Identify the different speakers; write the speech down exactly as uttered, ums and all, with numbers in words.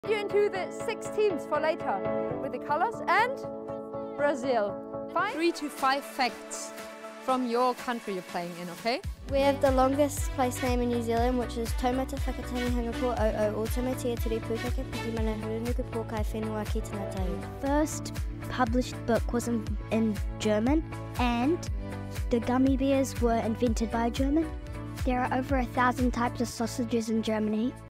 Speaker 1: You into the six teams for later with the colors and Brazil. Fine? Three to five facts from your country you're playing in, okay?
Speaker 2: We have the longest place name in New Zealand, which is Taumata Whakatangi Hangako o o Automatia Tere Pukaka Pukimana Hurunuku Pokai Whenua Ki Tana Tau.
Speaker 3: First published book was in, in German, and the gummy bears were invented by a German. There are over a thousand types of sausages in Germany.